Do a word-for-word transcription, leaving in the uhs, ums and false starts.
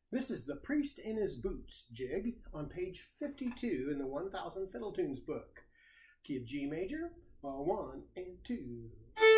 This is the Priest in His Boots jig on page fifty-two in the one thousand Fiddle Tunes book. Key of G major, uh, one and two.